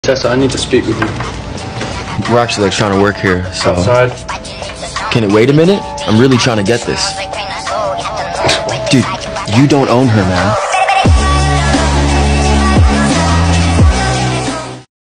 Tessa, I need to speak with you. We're actually trying to work here, so... Outside? Can it wait a minute? I'm really trying to get this. Dude, you don't own her, man.